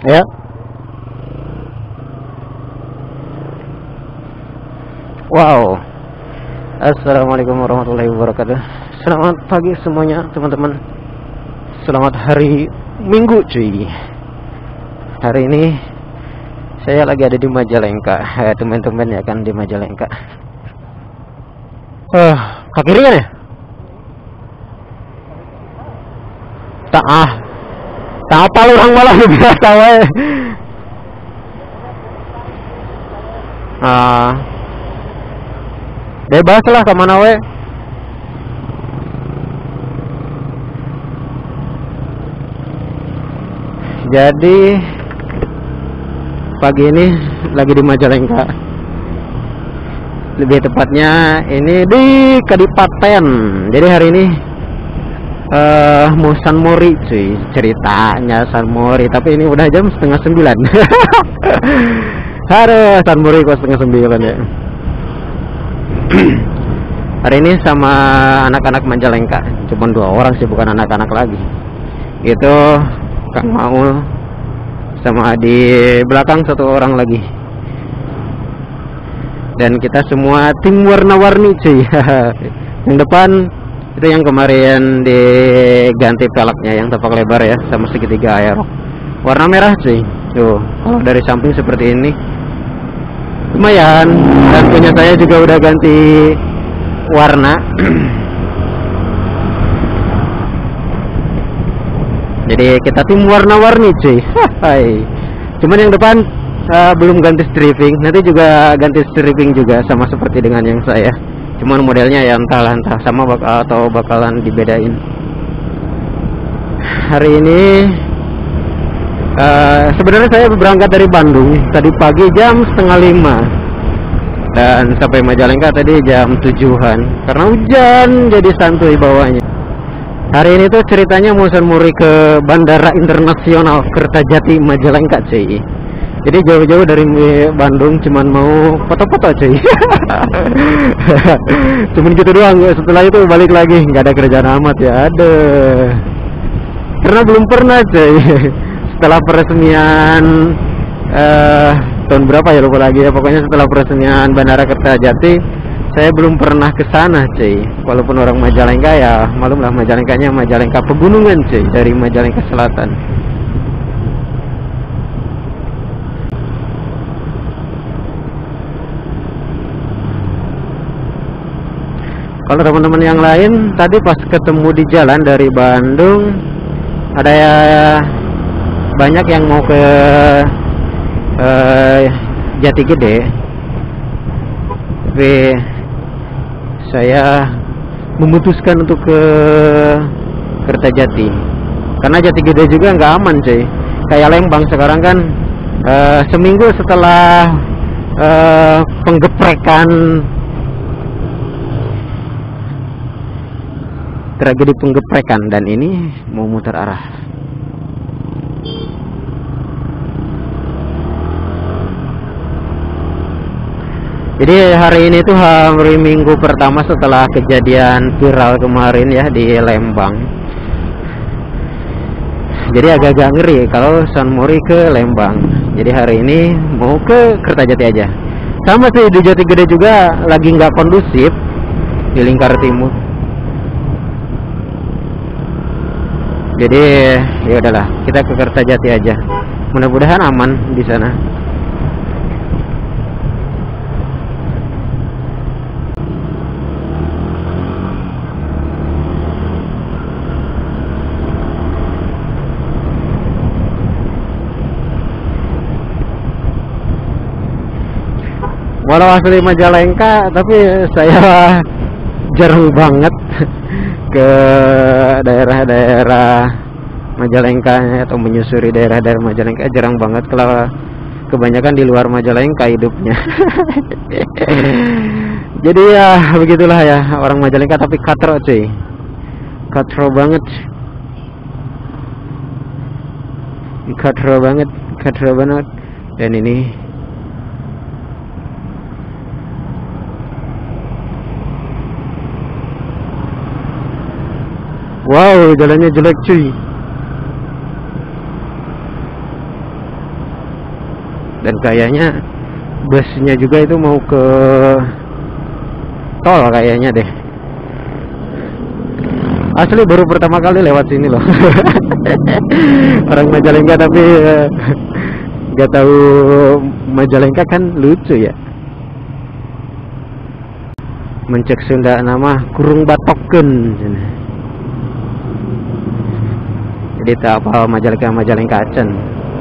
Ya. Wow. Assalamualaikum warahmatullahi wabarakatuh. Selamat pagi semuanya teman-teman. Selamat hari Minggu cuy. Hari ini saya lagi ada di Majalengka. Teman-teman ya kan di Majalengka. Kaki ringan ya? Tak apa lu orang malah biasa wae. Bebas lah kemana we. Jadi pagi ini lagi di Majalengka. Lebih tepatnya ini di Kadipaten. Jadi hari ini mau San Mori cuy, ceritanya San Mori, tapi ini udah jam 8:30. Aduh, San Mori kok 8:30 ya. Hari ini sama anak-anak Majalengka, cuma 2 orang sih, bukan anak-anak lagi. Itu Kang Maul sama di belakang 1 orang lagi. Dan kita semua tim warna-warni cuy. Yang depan itu yang kemarin diganti peleknya, yang tapak lebar ya, sama segitiga aero. Warna merah cuy. Tuh, kalau dari samping seperti ini lumayan. Dan punya saya juga udah ganti warna. Jadi kita tim warna-warni cuy. Hai. Cuman yang depan belum ganti stripping. Nanti juga ganti stripping juga, sama seperti dengan yang saya. Cuman modelnya ya entah sama bakalan dibedain. Hari ini sebenarnya saya berangkat dari Bandung tadi pagi jam 4:30 dan sampai Majalengka tadi jam 7-an. Karena hujan jadi santuy bawahnya. Hari ini tuh ceritanya mau San Mori ke Bandara Internasional Kertajati Majalengka cuy. Jadi jauh-jauh dari Bandung, cuman mau foto-foto cuy. Cuman gitu doang. Setelah itu balik lagi, nggak ada kerjaan amat ya. Ada. Karena belum pernah cuy. Setelah peresmian tahun berapa ya lupa lagi ya. Pokoknya setelah peresmian Bandara Kertajati, saya belum pernah ke sana cuy. Walaupun orang Majalengka ya, malum lah Majalengkanya Majalengka pegunungan cuy, dari Majalengka Selatan. Kalau teman-teman yang lain tadi pas ketemu di jalan dari Bandung, ada ya banyak yang mau ke Jati Gede, tapi saya memutuskan untuk ke Kertajati karena Jati Gede juga nggak aman cuy. Kayak Lembang sekarang kan, seminggu setelah tragedi penggeprekan, dan ini mau muter arah. Jadi hari ini tuh hari Minggu pertama setelah kejadian viral kemarin ya di Lembang. Jadi agak-agak ngeri kalau San Mori ke Lembang. Jadi hari ini mau ke Kertajati aja. Sama sih di Jati Gede juga lagi nggak kondusif di Lingkar Timur. Jadi ya udahlah, kita ke Kertajati aja. Mudah-mudahan aman di sana. Walau asli Majalengka, tapi saya jarang banget ke daerah-daerah Majalengka atau menyusuri daerah-daerah Majalengka. Jarang banget, kalau kebanyakan di luar Majalengka hidupnya. Jadi ya begitulah ya orang Majalengka, tapi katro cuy, katro banget, katro banget. Dan ini wow, jalannya jelek cuy. Dan kayaknya busnya juga itu mau ke tol kayaknya deh. Asli baru pertama kali lewat sini loh. Orang Majalengka tapi nggak tahu Majalengka kan lucu ya. Mencek Sunda nama kurung batoken. Jadi tak apa Majalengka acan.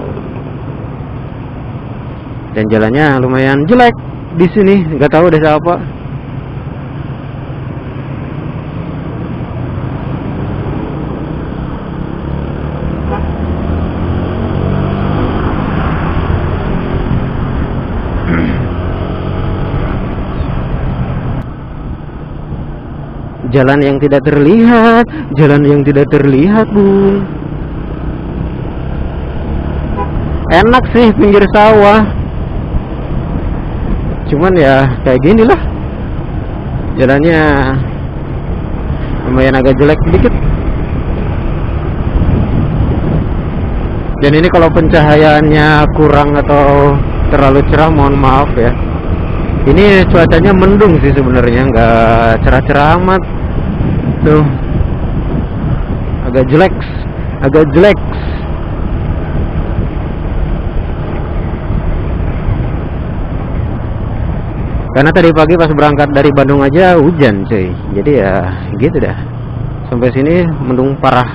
Dan jalannya lumayan jelek di sini, nggak tahu desa apa. Jalan yang tidak terlihat, jalan yang tidak terlihat, Bung. Enak sih pinggir sawah. Cuman ya kayak gini lah. Jalannya lumayan agak jelek sedikit. Dan ini kalau pencahayaannya kurang atau terlalu cerah, mohon maaf ya. Ini cuacanya mendung sih sebenarnya, nggak cerah-cerah amat. Tuh, agak jelek. Karena tadi pagi pas berangkat dari Bandung aja hujan cuy. Jadi ya gitu dah. Sampai sini mendung parah.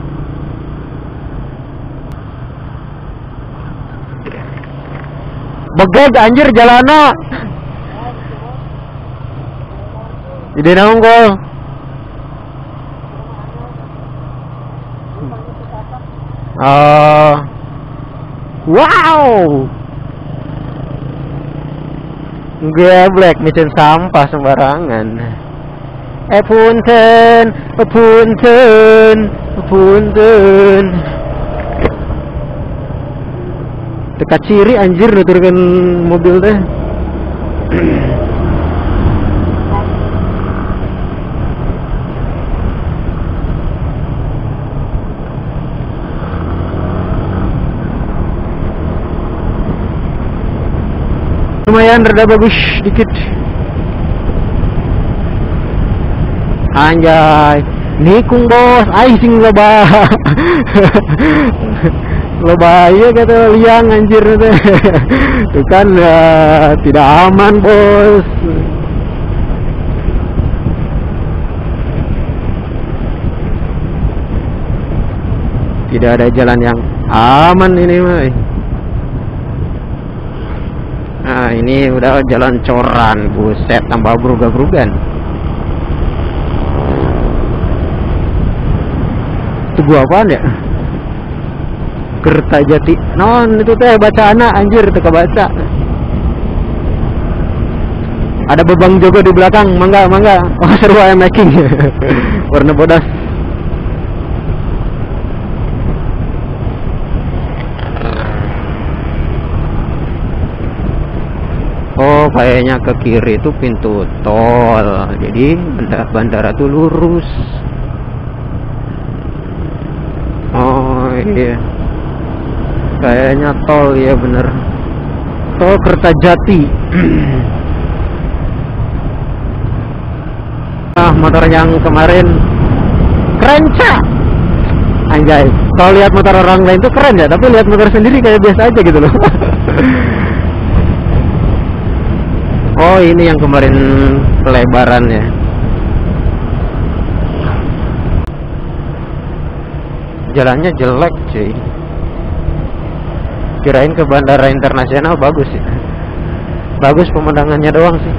Begeg anjir jalana. Ide nongol. Wow. Geblek micin sampah sembarangan. Punten. Dekat ciri anjir nuturkan mobil teh. Lumayan rada bagus dikit. Anjay, nikung bos, sing loba. Loba ya kata liang anjir teh. Itu kan tidak aman bos. Tidak ada jalan yang aman ini mah. Nah ini udah jalan coran, buset, tambah beruga-berugan. Itu gua apaan ya? Kertajati. Non itu teh baca anak anjir, teka baca. Ada bebang juga di belakang, mangga. Oh seru ayam making. Warna bodas. Oh kayaknya ke kiri itu pintu tol. Jadi bandara tuh lurus. Oh iya, kayaknya tol ya bener. Tol Kertajati. Motor yang kemarin keren cak. Anjay, kalau lihat motor orang lain tuh keren ya, tapi lihat motor sendiri kayak biasa aja gitu loh. Oh ini yang kemarin pelebaran ya. Jalannya jelek cuy. Kirain ke bandara internasional bagus ya. Bagus pemandangannya doang sih.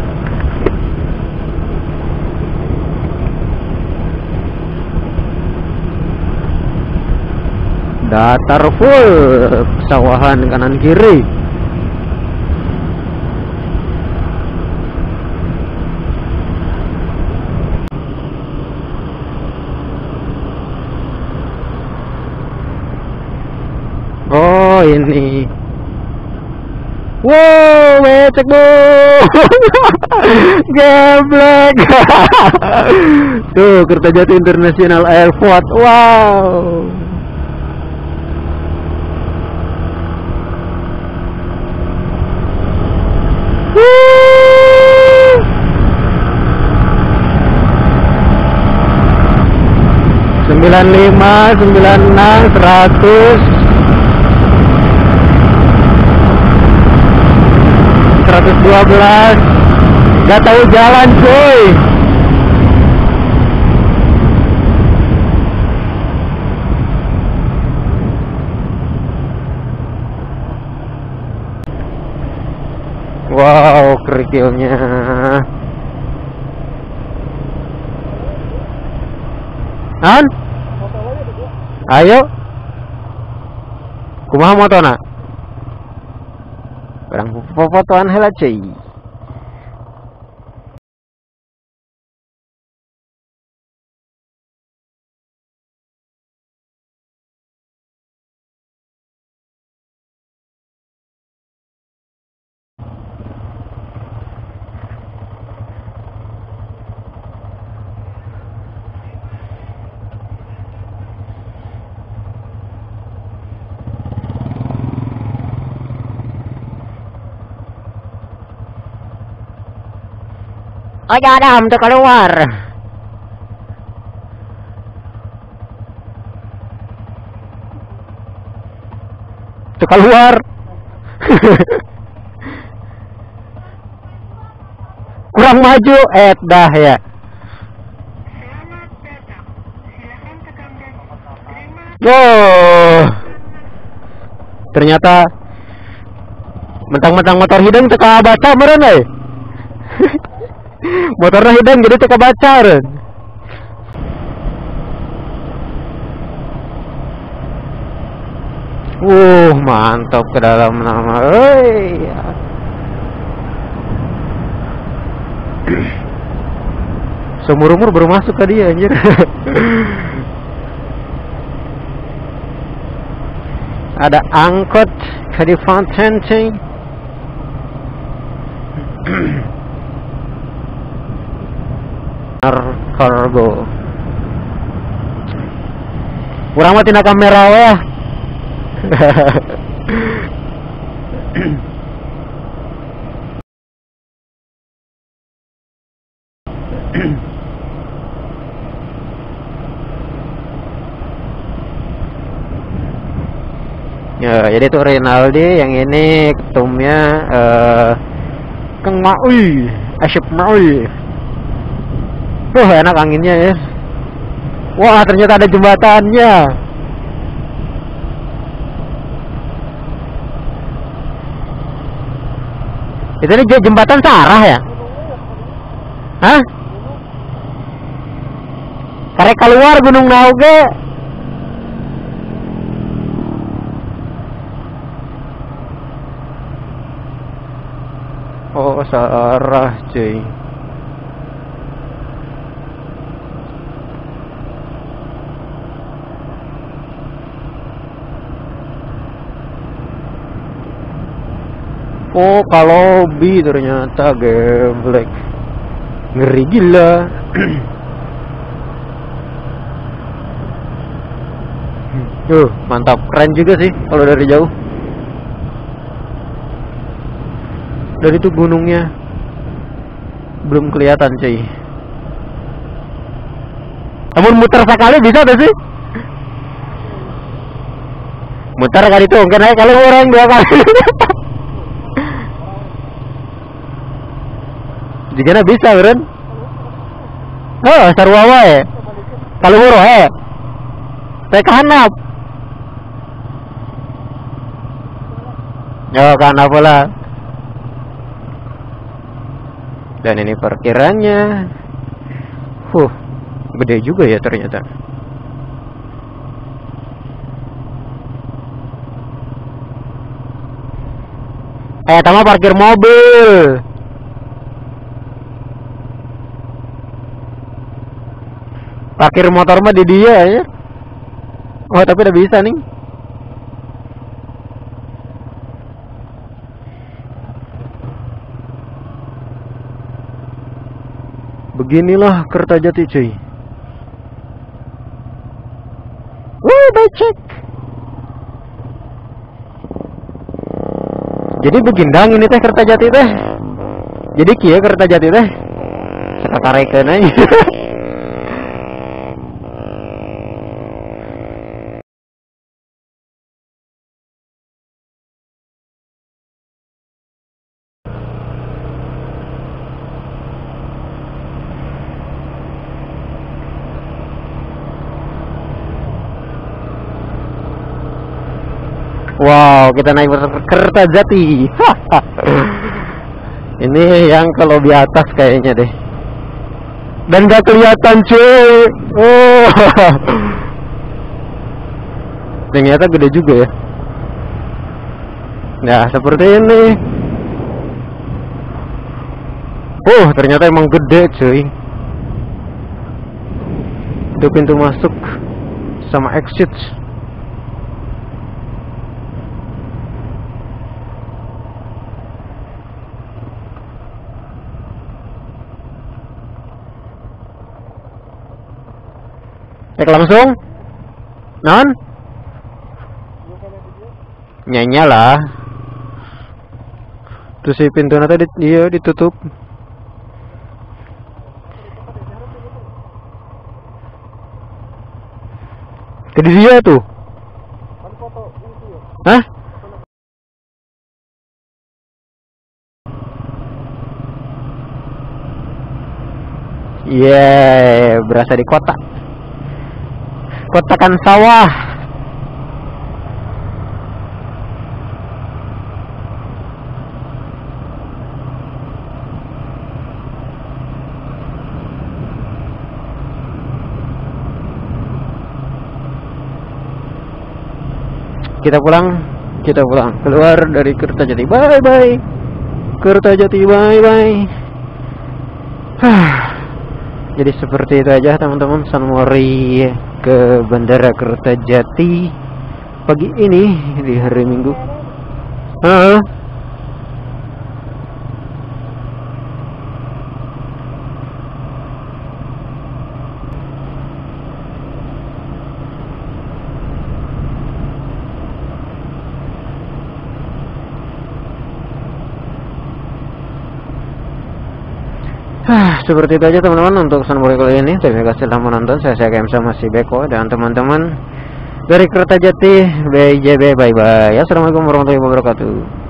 Datar full, sawahan kanan kiri. Oh ini, wow, becek bu, geblek. Tuh Kertajati International Airport, wow. 95, 96, 100, 112. Gak tahu jalan cuy. Wow, kerikilnya. An? Ayo. Kumaha motona? Barang fotoan heula cuy. Oh ya Adam tuh keluar. Tuh keluar. Kurang maju, dah ya. Oh, ternyata mentang-mentang motor hidung teka baca meren eh. Motornya hidung jadi teka baca meren. Mantap ke dalam nama. Seumur-umur baru masuk tadi ya anjir. Ada angkot di Fountain cuy. Cargo. Kurang mati na kamera ya. Ya, jadi tuh Rinaldi yang ini ketumnya Kang Maui, Asyip Maui. Enak anginnya ya. Wah, ternyata ada jembatannya. Itu nih jembatan Sarah ya? Hah? Karek keluar Gunung Nauge. Oh, Sarah cuy. Oh, kalau B ternyata geblek. Ngeri gila. Mantap, keren juga sih kalau dari jauh. Dari itu gunungnya belum kelihatan cuy. Namun muter sekali bisa gak sih? Muter kali itu mungkin aja kalau orang 2 kali. Jika bisa beren. Oh, sarua wae. Kalau buru teh kahanap. Yo kahanap pula. Dan ini parkirannya. Gede juga ya ternyata. Tama parkir mobil. Parkir motor mah di dia ya. Oh, tapi udah bisa nih. Beginilah Kertajati cuy. Becek. Jadi begindang ini teh Kertajati teh. Jadi kieu Kertajati teh. Sakarekeun aja. Wow, kita naik Kertajati. Ini yang kalau di atas kayaknya deh. Dan gak kelihatan cuy. Oh. Ternyata gede juga ya. Nah, seperti ini. Oh, ternyata emang gede cuy. Itu pintu masuk sama exit. Cek langsung. Non? Nyanyi lah. Terus si pintu nanti dia ditutup. Jadi dia tuh. Hah? Yeah, berasa di kota. Kotakan sawah. Kita pulang keluar dari Kertajati. Bye bye Kertajati, bye bye. Jadi seperti itu aja teman-teman, San Mori ke Bandara Kertajati pagi ini di hari Minggu. Seperti itu aja teman-teman untuk San Mori kali ini. Terima kasih telah menonton. Saya KM sama si Beko dan teman-teman dari Kertajati BJB. Bye bye. Assalamualaikum warahmatullahi wabarakatuh.